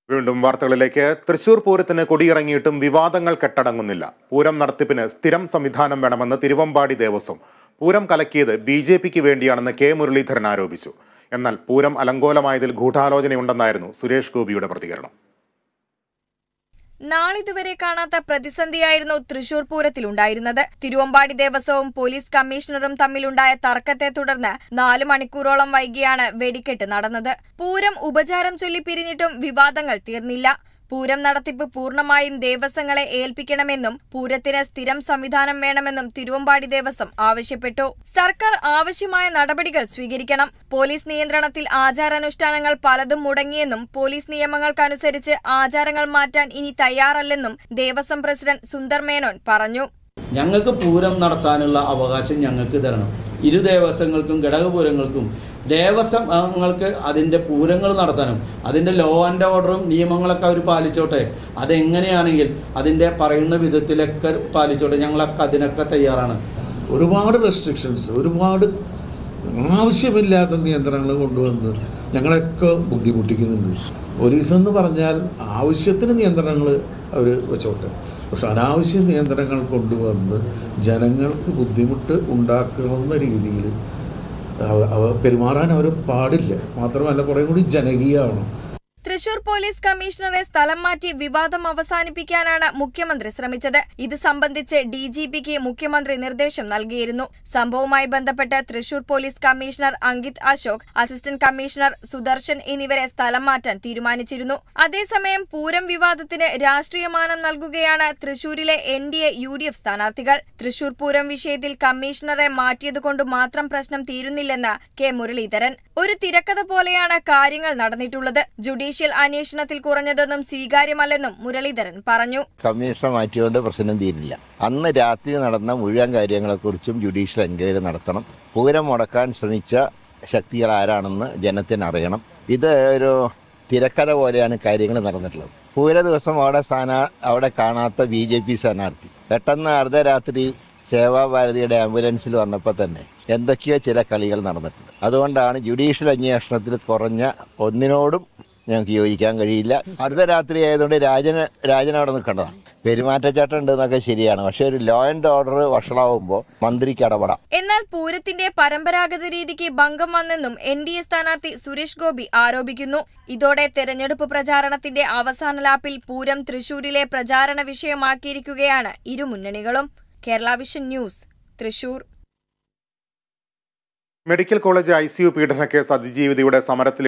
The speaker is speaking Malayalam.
വീണ്ടും വാർത്തകളിലേക്ക്. തൃശൂർ പൂരത്തിന് കൊടിയിറങ്ങിയിട്ടും വിവാദങ്ങൾ കെട്ടടങ്ങുന്നില്ല. പൂരം നടത്തിപ്പിന് സ്ഥിരം സംവിധാനം വേണമെന്ന് തിരുവമ്പാടി ദേവസ്വം. പൂരം കലക്കിയത് BJPക്ക് വേണ്ടിയാണെന്ന് കെ മുരളീധരൻ ആരോപിച്ചു. എന്നാൽ പൂരം അലങ്കോലമായതിൽ ഗൂഢാലോചനയുണ്ടെന്നായിരുന്നു സുരേഷ് ഗോപിയുടെ പ്രതികരണം. നാളിതുവരെ കാണാത്ത പ്രതിസന്ധിയായിരുന്നു തൃശൂർ പൂരത്തിലുണ്ടായിരുന്നത്. തിരുവമ്പാടി ദേവസ്വവും പോലീസ് കമ്മീഷണറും തമ്മിലുണ്ടായ തർക്കത്തെ തുടർന്ന് 4 മണിക്കൂറോളം വൈകിയാണ് വെടിക്കെട്ട് നടന്നത്. പൂരം ഉപചാരം ചൊല്ലി പിരിഞ്ഞിട്ടും വിവാദങ്ങൾ തീർന്നില്ല. പൂരം നടത്തിപ്പ് പൂർണ്ണമായും ദേവസ്വങ്ങളെ ഏൽപ്പിക്കണമെന്നും പൂരത്തിന് സ്ഥിരം സംവിധാനം വേണമെന്നും തിരുവമ്പാടി ദേവസ്വം ആവശ്യപ്പെട്ടു. സർക്കാർ ആവശ്യമായ നടപടികൾ സ്വീകരിക്കണം. പോലീസ് നിയന്ത്രണത്തിൽ ആചാരാനുഷ്ഠാനങ്ങൾ പലതും മുടങ്ങിയെന്നും പോലീസ് നിയമങ്ങൾക്കനുസരിച്ച് ആചാരങ്ങൾ മാറ്റാൻ ഇനി തയ്യാറല്ലെന്നും ദേവസ്വം പ്രസിഡന്റ് സുന്ദർ മേനോൻ പറഞ്ഞു. ഞങ്ങൾക്ക് പൂരം നടത്താനുള്ള അവകാശം ഞങ്ങൾക്ക് തരണം. ഇരു ദേവസ്വങ്ങൾക്കും ഘടകപൂരങ്ങൾക്കും ദേവസ്വങ്ങൾക്ക് അതിൻ്റെ പൂരങ്ങൾ നടത്താനും അതിൻ്റെ ലോ ആൻഡ് ഓർഡറും നിയമങ്ങളൊക്കെ അവർ പാലിച്ചോട്ടെ. അതെങ്ങനെയാണെങ്കിൽ അതിൻ്റെ പറയുന്ന വിധത്തിലൊക്കെ പാലിച്ചോട്ടെ. ഞങ്ങളൊക്കെ അതിനൊക്കെ തയ്യാറാണ്. ഒരുപാട് റെസ്ട്രിക്ഷൻസ്, ഒരുപാട് ആവശ്യമില്ലാത്ത നിയന്ത്രണങ്ങൾ കൊണ്ടുവന്ന് ഞങ്ങളെയൊക്കെ ബുദ്ധിമുട്ടിക്കുന്നുണ്ട്. പോലീസ് എന്ന് പറഞ്ഞാൽ ആവശ്യത്തിന് നിയന്ത്രണങ്ങൾ അവർ വെച്ചോട്ടെ, പക്ഷെ അനാവശ്യ നിയന്ത്രണങ്ങൾ കൊണ്ടുവന്ന് ജനങ്ങൾക്ക് ബുദ്ധിമുട്ട് ഉണ്ടാക്കുന്ന രീതിയിൽ പെരുമാറാൻ അവർ പാടില്ല. മാത്രമല്ല കുറേ കൂടി ജനകീയമാവണം. തൃശൂർ പോലീസ് കമ്മീഷണറെ സ്ഥലം മാറ്റി വിവാദം അവസാനിപ്പിക്കാനാണ് മുഖ്യമന്ത്രി ശ്രമിച്ചത്. ഇത് സംബന്ധിച്ച് DGPക്ക് മുഖ്യമന്ത്രി നിർദ്ദേശം നൽകിയിരുന്നു. സംഭവവുമായി ബന്ധപ്പെട്ട് Thrissur police commissioner Ankit Ashok, assistant commissioner Sudarshan എന്നിവരെ സ്ഥലം മാറ്റാൻ തീരുമാനിച്ചിരുന്നു. അതേസമയം പൂരം വിവാദത്തിന് രാഷ്ട്രീയമാനം നൽകുകയാണ് തൃശൂരിലെ NDA UDF സ്ഥാനാർത്ഥികൾ. തൃശൂർ പൂരം വിഷയത്തിൽ കമ്മീഷണറെ മാറ്റിയതുകൊണ്ട് മാത്രം പ്രശ്നം തീരുന്നില്ലെന്ന് കെ മുരളീധരൻ. ഒരു തിരക്കഥ പോലെയാണ് കാര്യങ്ങൾ നടന്നിട്ടുള്ളത്. ജുഡീഷ്യൽ അന്വേഷണത്തിൽ കുറഞ്ഞതൊന്നും സ്വീകാര്യമല്ലെന്നും മുരളീധരൻ പറഞ്ഞു. കമ്മീഷണർ മാറ്റിയോണ്ട് പ്രശ്നം തീരില്ല. അന്ന് രാത്രി നടന്ന മുഴുവൻ കാര്യങ്ങളെക്കുറിച്ചും ജുഡീഷ്യൽ എൻക്വയറി നടത്തണം. പൂരം മുടക്കാൻ ശ്രമിച്ച ശക്തികൾ ആരാണെന്ന് ജനത്തിന് അറിയണം. ഇത് ഒരു തിരക്കഥ പോലെയാണ് കാര്യങ്ങൾ നടന്നിട്ടുള്ളത്. പൂര ദിവസം അവിടെ കാണാത്ത BJP സ്ഥാനാർത്ഥി പെട്ടെന്ന് അർദ്ധരാത്രി സേവാഭാരതിയുടെ ആംബുലൻസിൽ വന്നപ്പോൾ തന്നെ എന്തൊക്കെയോ ചില കളികൾ നടന്നിട്ടുണ്ട്. അതുകൊണ്ടാണ് ജുഡീഷ്യൽ അന്വേഷണത്തിൽ കുറഞ്ഞ ഒന്നിനോടും ഞങ്ങൾക്ക് യോജിക്കാൻ കഴിയില്ല. അർദ്ധരാത്രി ആയതുകൊണ്ട് രാജൻ അവിടെ നിൽക്കേണ്ടതാണ്. പെരുമാറ്റച്ചട്ടം ഉണ്ടെന്നൊക്കെ ശരിയാണ്, പക്ഷെ ഒരു ലോ ആൻഡ് ഓർഡർ വഷളാവുമ്പോൾ മന്ത്രിക്ക് ഇടപെടാം. എന്നാൽ പൂരത്തിന്റെ പരമ്പരാഗത രീതിക്ക് ഭംഗം വന്നെന്നും NDA സ്ഥാനാർത്ഥി സുരേഷ് ഗോപി ആരോപിക്കുന്നു. ഇതോടെ തെരഞ്ഞെടുപ്പ് പ്രചാരണത്തിന്റെ അവസാന ലാപ്പിൽ പൂരം തൃശൂരിലെ പ്രചാരണ വിഷയമാക്കിയിരിക്കുകയാണ് ഇരു മുന്നണികളും. Kerala vision news, Thrissur. Medical college ICU പീഡന കേസ് അതിജീവിതയുടെ സമരത്തിൽ